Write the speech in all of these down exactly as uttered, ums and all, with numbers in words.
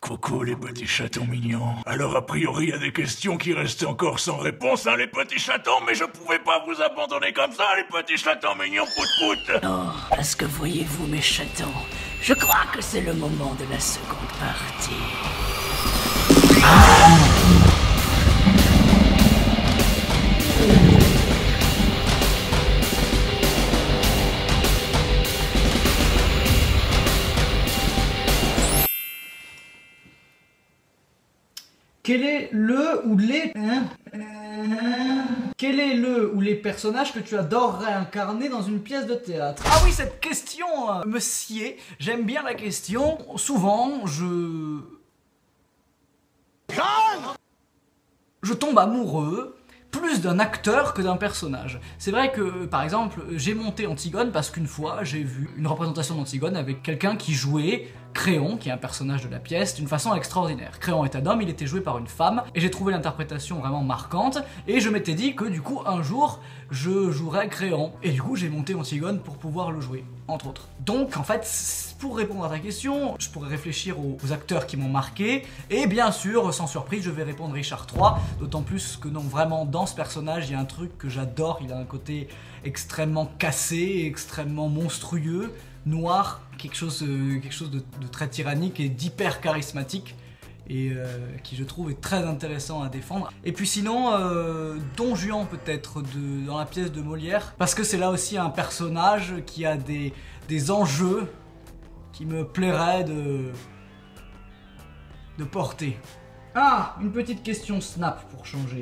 Coucou les petits chatons mignons. Alors a priori il y a des questions qui restent encore sans réponse, hein les petits chatons, mais je pouvais pas vous abandonner comme ça les petits chatons mignons pout pout. Oh, parce que voyez-vous mes chatons, je crois que c'est le moment de la seconde partie. Ah Quel est le ou les... Hein Quel est le ou les personnages que tu adorerais incarner dans une pièce de théâtre? Ah oui, cette question euh, me sied. J'aime bien la question. Souvent, je... Je tombe amoureux plus d'un acteur que d'un personnage. C'est vrai que, par exemple, j'ai monté Antigone parce qu'une fois, j'ai vu une représentation d'Antigone avec quelqu'un qui jouait Créon, qui est un personnage de la pièce, d'une façon extraordinaire. Créon est un homme, il était joué par une femme, et j'ai trouvé l'interprétation vraiment marquante, et je m'étais dit que du coup, un jour, je jouerais Créon. Et du coup, j'ai monté Antigone pour pouvoir le jouer, entre autres. Donc, en fait, pour répondre à ta question, je pourrais réfléchir aux, aux acteurs qui m'ont marqué, et bien sûr, sans surprise, je vais répondre Richard trois, d'autant plus que non, vraiment, dans ce personnage, il y a un truc que j'adore, il a un côté extrêmement cassé, extrêmement monstrueux, noir, quelque chose, euh, quelque chose de, de très tyrannique et d'hyper charismatique, et euh, qui je trouve est très intéressant à défendre. Et puis sinon, euh, Don Juan peut-être de, dans la pièce de Molière, parce que c'est là aussi un personnage qui a des, des enjeux qui me plairait de, de porter. Ah, une petite question Snap pour changer.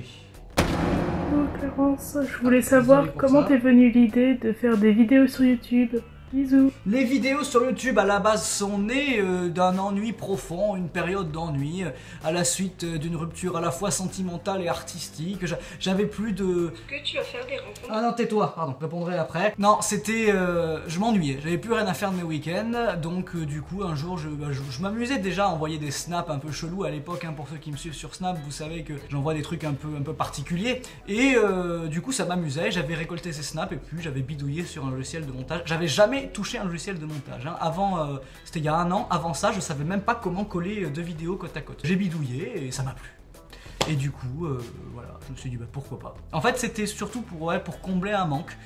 Oh Clarence, je voulais savoir comment t'es venue l'idée de faire des vidéos sur YouTube. Bisous. Les vidéos sur YouTube à la base sont nées euh, d'un ennui profond, une période d'ennui, euh, à la suite euh, d'une rupture à la fois sentimentale et artistique. J'avais plus de... Est-ce que tu vas faire des rencontres? Ah non, tais-toi, pardon, je répondrai après. Non, c'était... Euh, je m'ennuyais, j'avais plus rien à faire de mes week-ends, donc euh, du coup un jour je, bah, je, je m'amusais déjà à envoyer des snaps un peu chelous à l'époque, hein, pour ceux qui me suivent sur Snap, vous savez que j'envoie des trucs un peu, un peu particuliers, et euh, du coup ça m'amusait, j'avais récolté ces snaps et puis j'avais bidouillé sur un logiciel de montage. J'avais jamais touché un logiciel de montage, hein. Avant, euh, c'était il y a un an, avant ça je savais même pas comment coller deux vidéos côte à côte. J'ai bidouillé et ça m'a plu. Et du coup, euh, voilà, je me suis dit bah pourquoi pas. En fait c'était surtout pour, ouais, pour combler un manque.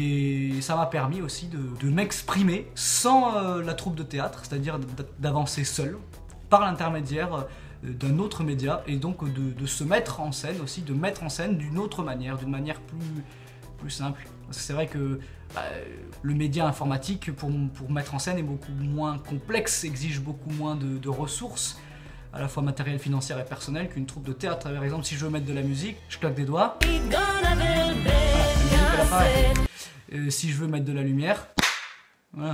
Et ça m'a permis aussi de, de m'exprimer sans euh, la troupe de théâtre, c'est-à-dire d'avancer seul, par l'intermédiaire euh, d'un autre média, et donc de, de se mettre en scène aussi, de mettre en scène d'une autre manière, d'une manière plus, plus simple. Parce que c'est vrai que bah, le média informatique, pour, pour mettre en scène, est beaucoup moins complexe, exige beaucoup moins de, de ressources, à la fois matérielles, financières et personnelles, qu'une troupe de théâtre. Par exemple, si je veux mettre de la musique, je claque des doigts. Voilà, la musique, elle apparaît. Euh, si je veux mettre de la lumière, voilà.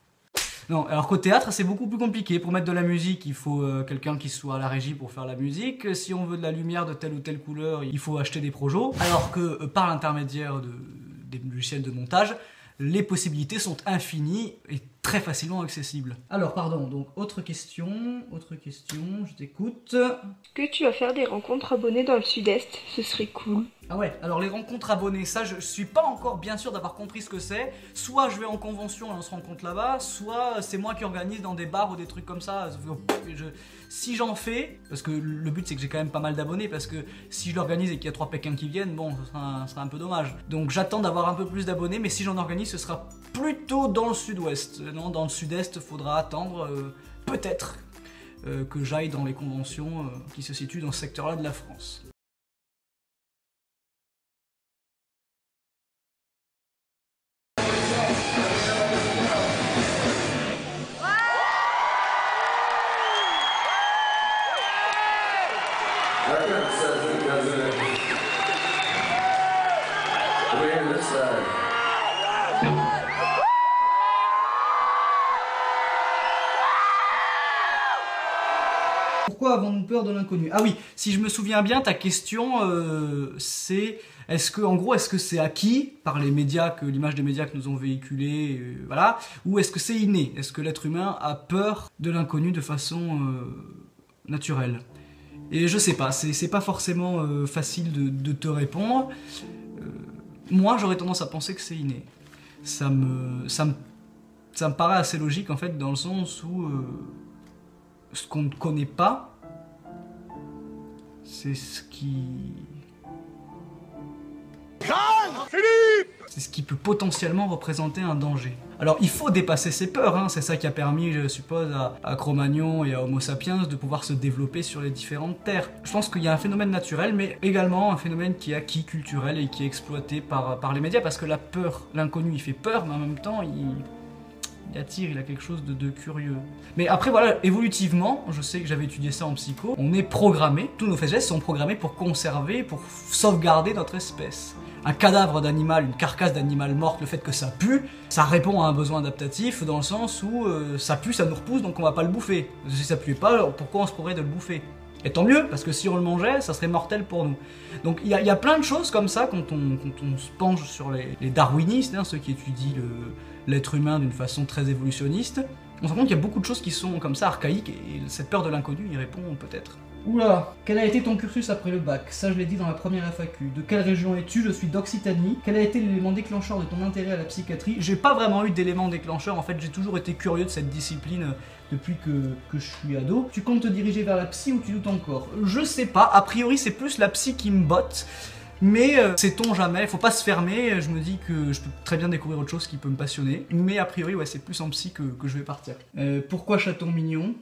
Non, alors qu'au théâtre, c'est beaucoup plus compliqué. Pour mettre de la musique, il faut euh, quelqu'un qui soit à la régie pour faire la musique. Si on veut de la lumière de telle ou telle couleur, il faut acheter des projos. Alors que euh, par l'intermédiaire de, des logiciels de montage, les possibilités sont infinies et très facilement accessibles. Alors, pardon, donc autre question, autre question, je t'écoute. Est-ce que tu vas faire des rencontres abonnées dans le sud-est? Ce serait cool. Ah ouais, alors les rencontres abonnées, ça je suis pas encore bien sûr d'avoir compris ce que c'est. Soit je vais en convention et on se rencontre là-bas, soit c'est moi qui organise dans des bars ou des trucs comme ça. Je, si j'en fais, parce que le but c'est que j'ai quand même pas mal d'abonnés, parce que si je l'organise et qu'il y a trois Pékins qui viennent, bon, ce sera, ce sera un peu dommage. Donc j'attends d'avoir un peu plus d'abonnés, mais si j'en organise, ce sera plutôt dans le sud-ouest. Non, dans le sud-est, faudra attendre euh, peut-être euh, que j'aille dans les conventions euh, qui se situent dans ce secteur-là de la France. Pourquoi avons-nous peur de l'inconnu? Ah oui, si je me souviens bien, ta question euh, c'est est-ce que, en gros, est-ce que c'est acquis par les médias, que l'image des médias que nous ont véhiculés, euh, voilà, ou est-ce que c'est inné? Est-ce que l'être humain a peur de l'inconnu de façon euh, naturelle? Et je sais pas, c'est pas forcément euh, facile de, de te répondre. Euh, moi, j'aurais tendance à penser que c'est inné. Ça me, ça me, ça me paraît assez logique en fait, dans le sens où euh, ce qu'on ne connaît pas, c'est ce qui... C'est ce qui peut potentiellement représenter un danger. Alors il faut dépasser ses peurs, hein. C'est ça qui a permis, je suppose, à, à Cro-Magnon et à Homo sapiens de pouvoir se développer sur les différentes terres. Je pense qu'il y a un phénomène naturel, mais également un phénomène qui est acquis, culturel, et qui est exploité par, par les médias, parce que la peur, l'inconnu, il fait peur, mais en même temps, il... il attire, il a quelque chose de, de curieux. Mais après voilà, évolutivement, je sais que j'avais étudié ça en psycho, on est programmé, tous nos faits et gestes sont programmés pour conserver, pour sauvegarder notre espèce. Un cadavre d'animal, une carcasse d'animal morte, le fait que ça pue, ça répond à un besoin adaptatif dans le sens où euh, ça pue, ça nous repousse, donc on va pas le bouffer. Si ça puait pas, alors pourquoi on se pourrait de le bouffer? Et tant mieux, parce que si on le mangeait, ça serait mortel pour nous. Donc il y, y a plein de choses comme ça quand on, quand on se penche sur les, les darwinistes, hein, ceux qui étudient l'être humain d'une façon très évolutionniste. On se rend compte qu'il y a beaucoup de choses qui sont comme ça archaïques, et cette peur de l'inconnu y répond peut-être. Oula, quel a été ton cursus après le bac? Ça je l'ai dit dans la première F A Q. De quelle région es-tu? Je suis d'Occitanie. Quel a été l'élément déclencheur de ton intérêt à la psychiatrie? J'ai pas vraiment eu d'élément déclencheur, en fait j'ai toujours été curieux de cette discipline depuis que, que je suis ado. Tu comptes te diriger vers la psy ou tu doutes encore? Je sais pas, a priori c'est plus la psy qui me botte. Mais euh, sait-on jamais, faut pas se fermer, je me dis que je peux très bien découvrir autre chose qui peut me passionner. Mais a priori ouais, c'est plus en psy que, que je vais partir. Euh, pourquoi chaton mignon?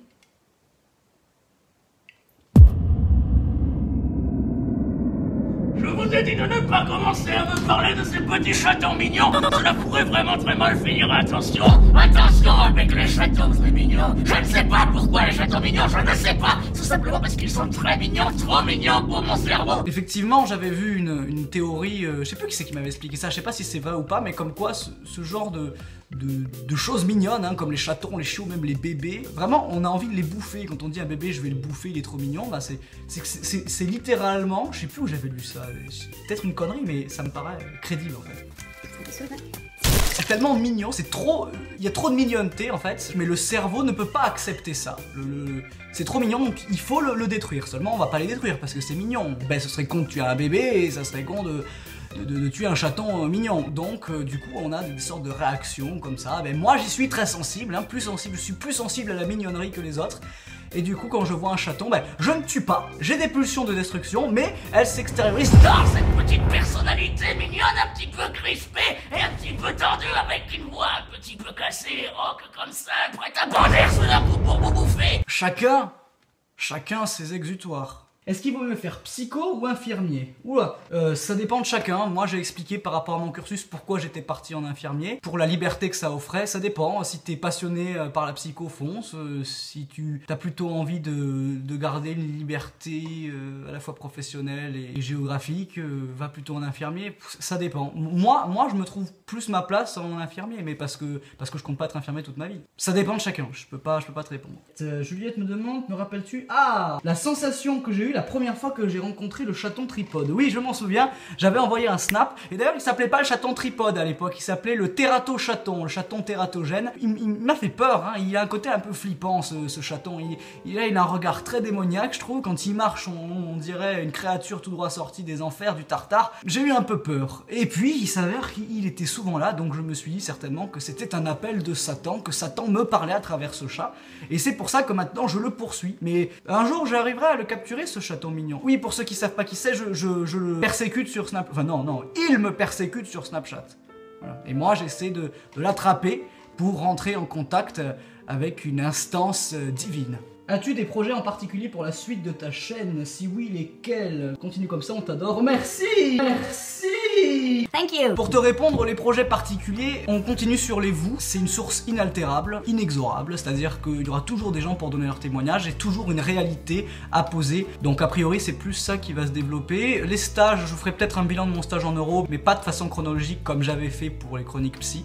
Je vous ai dit de ne pas commencer à me parler de ces petits chatons mignons. Cela pourrait vraiment très mal finir. Attention, attention avec les chatons très mignons. Je ne sais pas pourquoi les chatons mignons, je ne sais pas. Tout simplement parce qu'ils sont très mignons, trop mignons pour mon cerveau. Effectivement, j'avais vu une, une théorie, euh, je sais plus qui c'est qui m'avait expliqué ça, je sais pas si c'est vrai ou pas, mais comme quoi ce, ce genre de... De, de choses mignonnes, hein, comme les chatons, les chiots, même les bébés. Vraiment, on a envie de les bouffer. Quand on dit à un bébé, je vais le bouffer, il est trop mignon, bah c'est littéralement, je sais plus où j'avais lu ça, peut-être une connerie, mais ça me paraît crédible en fait. C'est tellement mignon, c'est trop... Il y a trop de mignonneté en fait, mais le cerveau ne peut pas accepter ça. Le, le, c'est trop mignon, donc il faut le, le détruire. Seulement, on va pas les détruire parce que c'est mignon. Ben, ce serait con de tuer un bébé et ça serait con de... De, de, de tuer un chaton euh, mignon. Donc euh, du coup on a des, des sortes de réactions comme ça. Ben, moi j'y suis très sensible, hein, plus sensible, je suis plus sensible à la mignonnerie que les autres. Et du coup quand je vois un chaton, ben, je ne tue pas, j'ai des pulsions de destruction, mais elles s'extériorisent dans cette petite personnalité mignonne, un petit peu crispée et un petit peu tendue, avec une voix un petit peu cassée et rock comme ça, prête à bondir sous la boue pour vous bouffer. Chacun, chacun ses exutoires. Est-ce qu'il vaut mieux faire psycho ou infirmier? Oula, euh, ça dépend de chacun. Moi j'ai expliqué par rapport à mon cursus pourquoi j'étais parti en infirmier. Pour la liberté que ça offrait, ça dépend. Si t'es passionné par la psycho, fonce. Euh, si tu as plutôt envie de, de garder une liberté euh, à la fois professionnelle et, et géographique, euh, va plutôt en infirmier. Ça dépend. Moi, moi je me trouve plus ma place en infirmier, mais parce que, parce que je compte pas être infirmier toute ma vie. Ça dépend de chacun, je peux pas, je peux pas te répondre. Euh, Juliette me demande, me rappelles-tu? Ah, la sensation que j'ai eue la première fois que j'ai rencontré le chaton tripode. Oui, je m'en souviens, j'avais envoyé un snap, et d'ailleurs il s'appelait pas le chaton tripode à l'époque, il s'appelait le térato-chaton, le chaton tératogène. Il, il m'a fait peur, hein. Il a un côté un peu flippant ce, ce chaton, il, il, a, il a un regard très démoniaque je trouve, quand il marche on, on dirait une créature tout droit sortie des enfers, du tartare. J'ai eu un peu peur, et puis il s'avère qu'il était souvent là, donc je me suis dit certainement que c'était un appel de Satan, que Satan me parlait à travers ce chat, et c'est pour ça que maintenant je le poursuis. Mais un jour j'arriverai à le capturer ce chaton mignon. Oui, pour ceux qui savent pas qui c'est, je, je, je le persécute sur Snapchat. Enfin non, non, il me persécute sur Snapchat. Voilà. Et moi j'essaie de, de l'attraper pour rentrer en contact avec une instance divine. As-tu des projets en particulier pour la suite de ta chaîne? Si oui, lesquels? Continue comme ça, on t'adore. Merci. Merci. Thank you. Pour te répondre, les projets particuliers, on continue sur les vous. C'est une source inaltérable, inexorable, c'est-à-dire qu'il y aura toujours des gens pour donner leur témoignage et toujours une réalité à poser. Donc a priori, c'est plus ça qui va se développer. Les stages, je vous ferai peut-être un bilan de mon stage en euros, mais pas de façon chronologique comme j'avais fait pour les chroniques psy.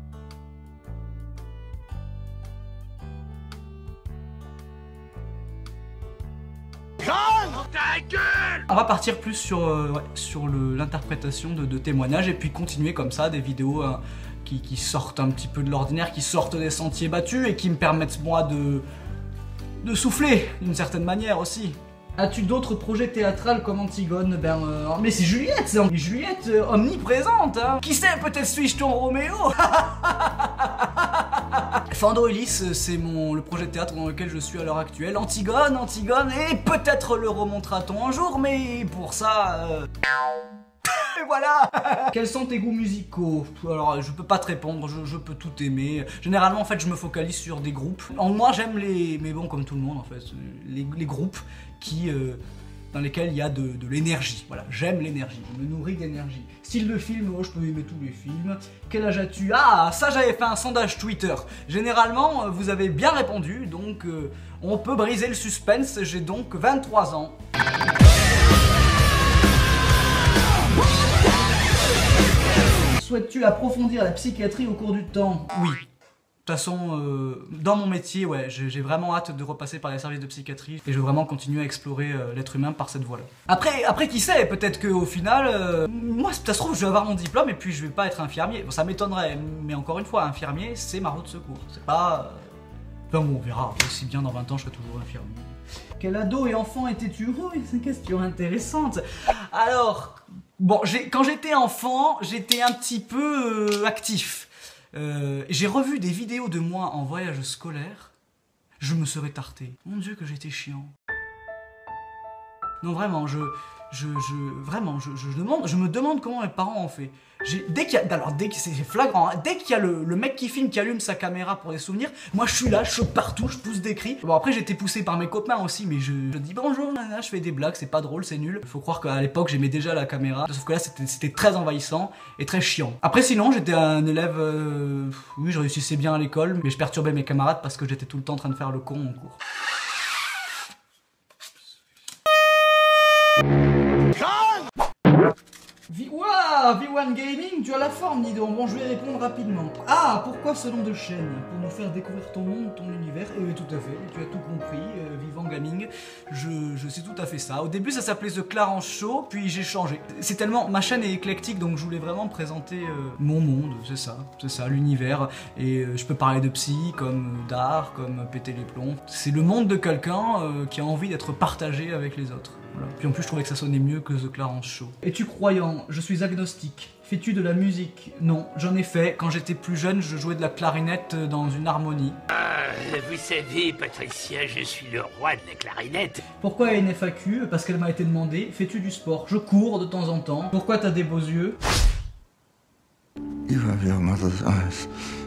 On va partir plus sur, euh, ouais, sur l'interprétation de, de témoignages et puis continuer comme ça des vidéos euh, qui, qui sortent un petit peu de l'ordinaire, qui sortent des sentiers battus et qui me permettent moi de, de souffler d'une certaine manière aussi. As-tu d'autres projets théâtrales comme Antigone? Ben, euh, mais c'est Juliette, c'est Juliette euh, omniprésente, hein. Qui sait, peut-être suis-je ton Roméo. Fando Ulysse, c'est mon le projet de théâtre dans lequel je suis à l'heure actuelle. Antigone, Antigone, et peut-être le remontera-t-on un jour, mais pour ça... Euh... Et voilà. Quels sont tes goûts musicaux? Alors je peux pas te répondre, je, je peux tout aimer. Généralement en fait je me focalise sur des groupes. En moi j'aime les... mais bon comme tout le monde en fait, les, les groupes qui... Euh, dans lesquels il y a de, de l'énergie. Voilà, j'aime l'énergie, je me nourris d'énergie. Style de film, oh, je peux aimer tous les films. Quel âge as-tu? Ah, ça j'avais fait un sondage Twitter. Généralement, vous avez bien répondu, donc euh, on peut briser le suspense. J'ai donc vingt-trois ans. Souhaites-tu approfondir la psychiatrie au cours du temps? Oui. De toute façon, euh, dans mon métier, ouais, j'ai vraiment hâte de repasser par les services de psychiatrie et je veux vraiment continuer à explorer euh, l'être humain par cette voie-là. Après, après, qui sait, peut-être qu'au final, euh, moi, ça se trouve, je vais avoir mon diplôme et puis je vais pas être infirmier. Bon, ça m'étonnerait, mais encore une fois, infirmier, c'est ma roue de secours. C'est pas... Euh... Enfin bon, on verra. Aussi bien dans vingt ans, je serai toujours infirmier. Quel ado et enfant étais-tu? Oh, c'est une question intéressante. Alors, bon, quand j'étais enfant, j'étais un petit peu euh, actif. Euh, j'ai revu des vidéos de moi en voyage scolaire, je me serais tarté. Mon Dieu que j'étais chiant. Non vraiment, je, je, je vraiment, je, je, demande, je me demande comment mes parents ont fait. Dès qu'il y a, alors dès que c'est flagrant, hein, dès qu'il y a le, le mec qui filme, qui allume sa caméra pour des souvenirs, moi je suis là, je saute partout, je pousse des cris. Bon après j'étais poussé par mes copains aussi, mais je, je dis bonjour, là, je fais des blagues, c'est pas drôle, c'est nul. Faut croire qu'à l'époque j'aimais déjà la caméra, sauf que là c'était très envahissant et très chiant. Après sinon j'étais un élève, euh, oui je réussissais bien à l'école, mais je perturbais mes camarades parce que j'étais tout le temps en train de faire le con en cours. Ouah, V un Gaming, tu as la forme, dis donc. Bon, je vais répondre rapidement. Ah, pourquoi ce nom de chaîne? Pour nous faire découvrir ton monde, ton univers. Et oui, tout à fait, tu as tout compris. Euh, Vivant Gaming, je, je sais tout à fait ça. Au début, ça s'appelait The Clarence Show, puis j'ai changé. C'est tellement... Ma chaîne est éclectique, donc je voulais vraiment présenter euh, mon monde, c'est ça, c'est ça, l'univers. Et euh, je peux parler de psy, comme d'art, comme péter les plombs. C'est le monde de quelqu'un euh, qui a envie d'être partagé avec les autres. Voilà. Puis en plus je trouvais que ça sonnait mieux que The Clarence Show. Es-tu croyant? Je suis agnostique. Fais-tu de la musique? Non, j'en ai fait. Quand j'étais plus jeune, je jouais de la clarinette dans une harmonie. Ah, vous savez, Patricia, je suis le roi de la clarinette. Pourquoi il y a une F A Q? Parce qu'elle m'a été demandée. Fais-tu du sport? Je cours de temps en temps. Pourquoi t'as des beaux yeux? You have your mother's eyes.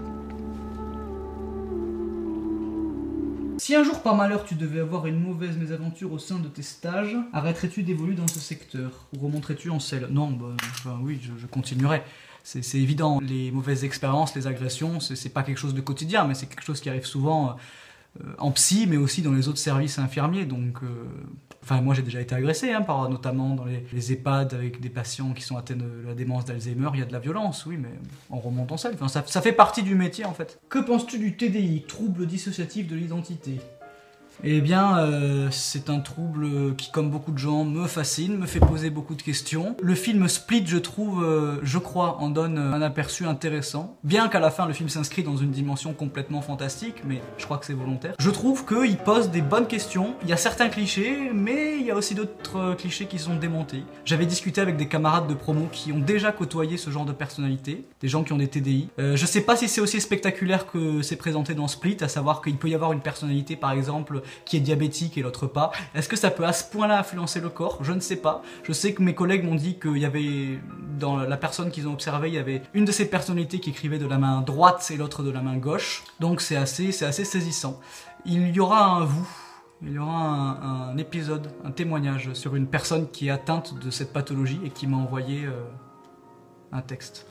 Si un jour par malheur tu devais avoir une mauvaise mésaventure au sein de tes stages, arrêterais-tu d'évoluer dans ce secteur? Ou remonterais-tu en selle? Non, bah, enfin, oui, je, je continuerai. C'est évident, les mauvaises expériences, les agressions, c'est pas quelque chose de quotidien, mais c'est quelque chose qui arrive souvent euh, en psy, mais aussi dans les autres services infirmiers. Donc, euh, enfin, moi j'ai déjà été agressé, hein, par, notamment dans les, les EHPAD avec des patients qui sont atteints de la démence d'Alzheimer. Il y a de la violence, oui, mais on remonte en selle. Enfin, ça, ça fait partie du métier en fait. Que penses-tu du T D I, trouble dissociatif de l'identité? Eh bien, euh, c'est un trouble qui, comme beaucoup de gens, me fascine, me fait poser beaucoup de questions. Le film Split, je trouve, euh, je crois, en donne un aperçu intéressant. Bien qu'à la fin, le film s'inscrit dans une dimension complètement fantastique, mais je crois que c'est volontaire. Je trouve qu'il pose des bonnes questions. Il y a certains clichés, mais il y a aussi d'autres clichés qui sont démontés. J'avais discuté avec des camarades de promo qui ont déjà côtoyé ce genre de personnalité, des gens qui ont des T D I. Euh, je sais pas si c'est aussi spectaculaire que c'est présenté dans Split, à savoir qu'il peut y avoir une personnalité, par exemple, qui est diabétique et l'autre pas. Est-ce que ça peut à ce point-là influencer le corps? Je ne sais pas. Je sais que mes collègues m'ont dit qu'il y avait, dans la personne qu'ils ont observée, il y avait une de ces personnalités qui écrivait de la main droite et l'autre de la main gauche. Donc c'est assez, c'est assez saisissant. Il y aura un vous, il y aura un, un épisode, un témoignage sur une personne qui est atteinte de cette pathologie et qui m'a envoyé euh, un texte.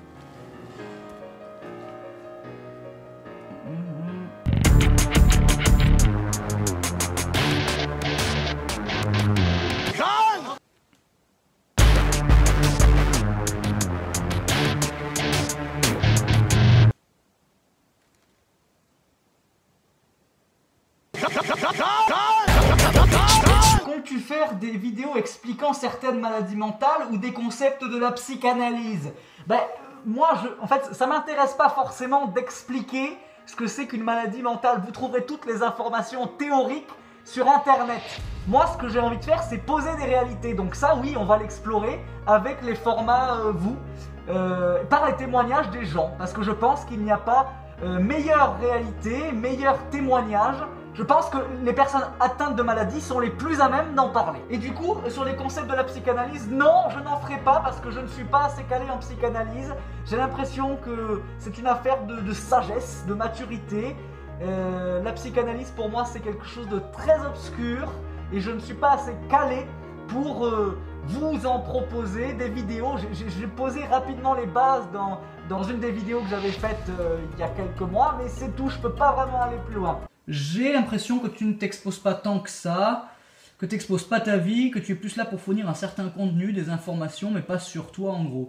Comptes-tu faire des vidéos expliquant certaines maladies mentales ou des concepts de la psychanalyse? Ben, moi, je, en fait, ça m'intéresse pas forcément d'expliquer ce que c'est qu'une maladie mentale. Vous trouverez toutes les informations théoriques sur Internet. Moi, ce que j'ai envie de faire, c'est poser des réalités. Donc ça, oui, on va l'explorer avec les formats euh, vous, euh, par les témoignages des gens. Parce que je pense qu'il n'y a pas euh, meilleure réalité, meilleur témoignage. Je pense que les personnes atteintes de maladies sont les plus à même d'en parler. Et du coup, sur les concepts de la psychanalyse, non, je n'en ferai pas parce que je ne suis pas assez calé en psychanalyse. J'ai l'impression que c'est une affaire de, de sagesse, de maturité. Euh, la psychanalyse, pour moi, c'est quelque chose de très obscur et je ne suis pas assez calé pour euh, vous en proposer des vidéos. J'ai posé rapidement les bases dans, dans une des vidéos que j'avais faites euh, il y a quelques mois, mais c'est tout, je peux pas vraiment aller plus loin. J'ai l'impression que tu ne t'exposes pas tant que ça, que tu n'exposes pas ta vie, que tu es plus là pour fournir un certain contenu, des informations, mais pas sur toi en gros.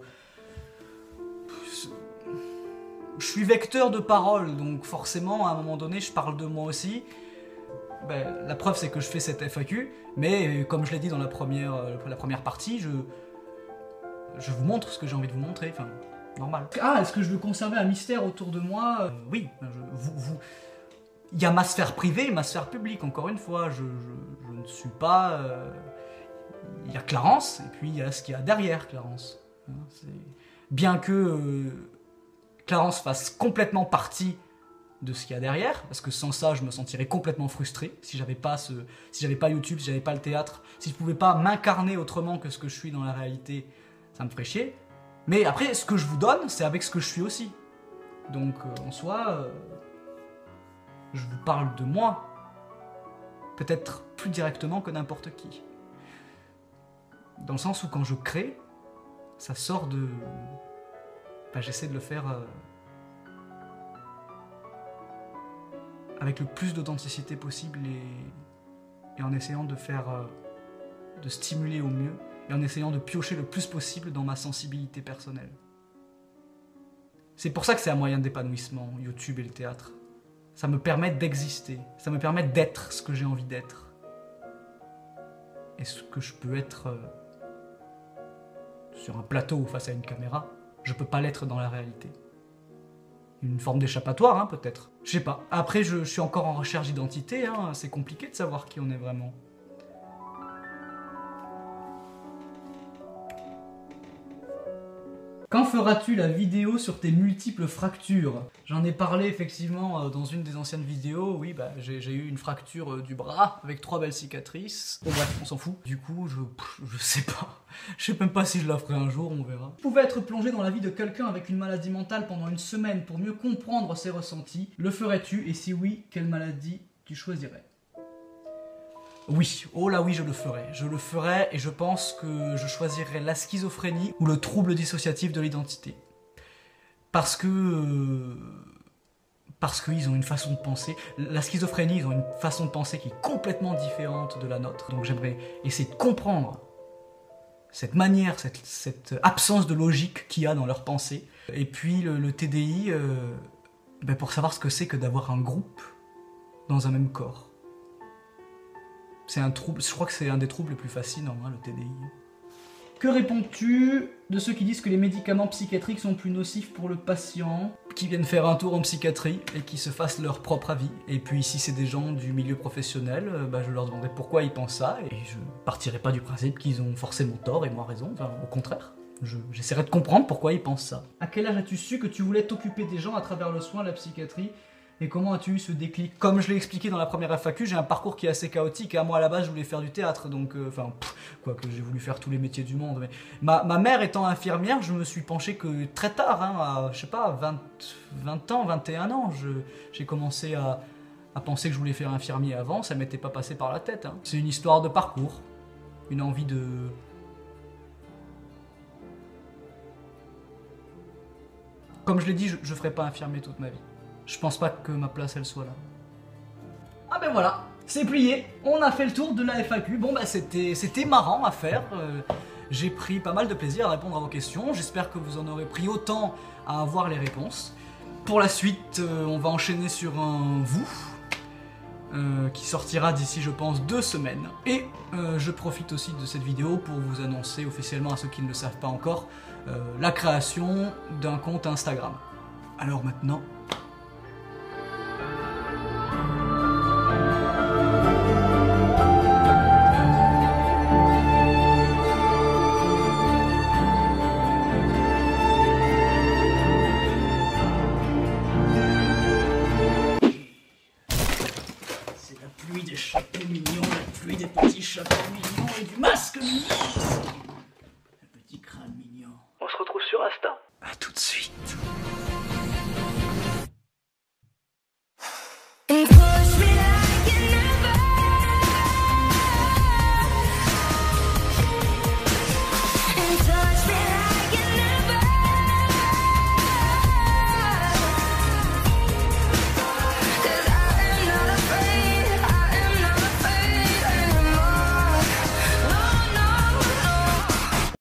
Je suis vecteur de parole, donc forcément à un moment donné je parle de moi aussi. Ben, la preuve c'est que je fais cette F A Q, mais comme je l'ai dit dans la première, la première partie, je, je vous montre ce que j'ai envie de vous montrer, enfin normal. Ah, est-ce que je veux conserver un mystère autour de moi? euh, Oui, je, vous... vous il y a ma sphère privée et ma sphère publique, encore une fois, je, je, je ne suis pas... Euh... Il y a Clarence, et puis il y a ce qu'il y a derrière Clarence. Bien que euh, Clarence fasse complètement partie de ce qu'il y a derrière, parce que sans ça, je me sentirais complètement frustré, si j'avais pas, ce... si j'avais pas YouTube, si j'avais pas le théâtre, si je pouvais pas m'incarner autrement que ce que je suis dans la réalité, ça me ferait chier. Mais après, ce que je vous donne, c'est avec ce que je suis aussi. Donc, euh, en soi... Euh... je vous parle de moi, peut-être plus directement que n'importe qui. Dans le sens où quand je crée, ça sort de... Ben, j'essaie de le faire euh... avec le plus d'authenticité possible et... et en essayant de faire... Euh... de stimuler au mieux et en essayant de piocher le plus possible dans ma sensibilité personnelle. C'est pour ça que c'est un moyen d'épanouissement, YouTube et le théâtre. Ça me permet d'exister, ça me permet d'être ce que j'ai envie d'être. Et ce que je peux être euh, sur un plateau ou face à une caméra, je peux pas l'être dans la réalité. Une forme d'échappatoire, hein, peut-être. Je sais pas. Après, je, je suis encore en recherche d'identité, hein, c'est compliqué de savoir qui on est vraiment. Quand feras-tu la vidéo sur tes multiples fractures? J'en ai parlé effectivement dans une des anciennes vidéos, oui, bah, j'ai eu une fracture du bras avec trois belles cicatrices. Bon bref, on s'en fout. Du coup, je, je sais pas. Je sais même pas si je la ferai un jour, on verra. Tu pouvais être plongé dans la vie de quelqu'un avec une maladie mentale pendant une semaine pour mieux comprendre ses ressentis. Le ferais-tu? Et si oui, quelle maladie tu choisirais? Oui, oh là oui, je le ferai. Je le ferai et je pense que je choisirais la schizophrénie ou le trouble dissociatif de l'identité. Parce que... Euh, parce qu'ils ont une façon de penser. La schizophrénie, ils ont une façon de penser qui est complètement différente de la nôtre. Donc j'aimerais essayer de comprendre cette manière, cette, cette absence de logique qu'il y a dans leur pensée. Et puis le, le T D I, euh, ben pour savoir ce que c'est que d'avoir un groupe dans un même corps. C'est un trouble, je crois que c'est un des troubles les plus fascinants, hein, le T D I. Que réponds-tu de ceux qui disent que les médicaments psychiatriques sont plus nocifs pour le patient, qui viennent faire un tour en psychiatrie et qui se fassent leur propre avis? Et puis si c'est des gens du milieu professionnel, euh, bah, je leur demanderai pourquoi ils pensent ça, et je partirai pas du principe qu'ils ont forcément tort et moi raison, enfin au contraire. J'essaierai de comprendre pourquoi ils pensent ça. À quel âge as-tu su que tu voulais t'occuper des gens à travers le soin, la psychiatrie? Et comment as-tu eu ce déclic? Comme je l'ai expliqué dans la première F A Q, j'ai un parcours qui est assez chaotique. Et à moi, à la base, je voulais faire du théâtre. Donc, enfin, euh, quoi que j'ai voulu faire tous les métiers du monde. Mais ma, ma mère étant infirmière, je me suis penché que très tard, hein, à, je sais pas, vingt, vingt ans, vingt et un ans, j'ai commencé à, à penser que je voulais faire infirmier avant. Ça m'était pas passé par la tête. Hein. C'est une histoire de parcours. Une envie de... Comme je l'ai dit, je, je ferai pas infirmier toute ma vie. Je pense pas que ma place elle soit là. Ah ben voilà, c'est plié, on a fait le tour de la F A Q. Bon bah c'était c'était marrant à faire, euh, j'ai pris pas mal de plaisir à répondre à vos questions. J'espère que vous en aurez pris autant à avoir les réponses. Pour la suite, euh, on va enchaîner sur un vous, euh, qui sortira d'ici je pense deux semaines. Et euh, je profite aussi de cette vidéo pour vous annoncer officiellement à ceux qui ne le savent pas encore, euh, la création d'un compte Instagram. Alors maintenant... chapeau mignon et du masque mignon aussi. Le petit crâne mignon. On se retrouve sur Insta. À tout de suite.